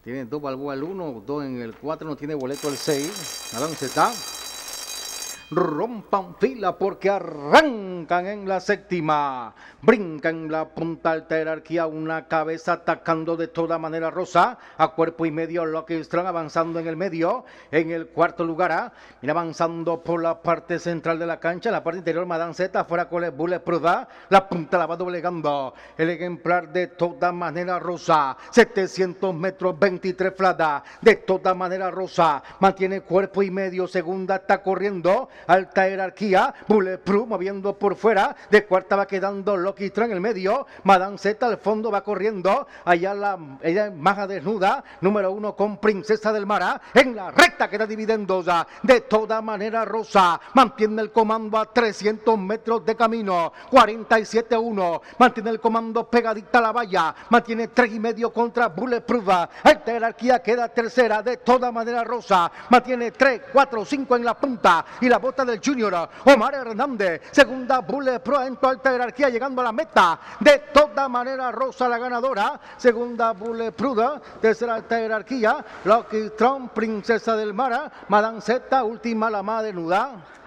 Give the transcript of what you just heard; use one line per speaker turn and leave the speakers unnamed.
Tiene 2 balboas el 1, 2 en el 4, no tiene boleto el 6. Avance está. Rompan fila porque arrancan en la séptima. Brinca en la punta alta jerarquía, una cabeza atacando de toda manera Rosa. A cuerpo y medio Lucky Strong avanzando en el medio. En el cuarto lugar, mira, avanzando por la parte central de la cancha. En la parte interior Madame Z, afuera con el Bulletproof. La punta la va doblegando el ejemplar de toda manera Rosa. 700 metros, 23 flada. De toda manera Rosa mantiene cuerpo y medio. Segunda está corriendo. Alta jerarquía, Bulletproof moviendo por fuera, de cuarta va quedando Lucky Strong en el medio, Madame Z al fondo va corriendo, allá ella es maja desnuda, número 1 con Princesa del Mar, en la recta queda dividendo ya, de toda manera Rosa, mantiene el comando a 300 metros de camino, 47-1, mantiene el comando pegadita a la valla, mantiene 3,5 contra Bulletproof, alta jerarquía queda tercera, de toda manera Rosa, mantiene 3, 4, 5 en la punta, y la bota del Junior, Omar Hernández, segunda Bulletproof en tu alta jerarquía llegando a la meta, de toda manera Rosa la ganadora, segunda Bulletproof, tercera alta jerarquía, Lucky Strong, Princesa del Mar, Madame Z, última la más desnuda.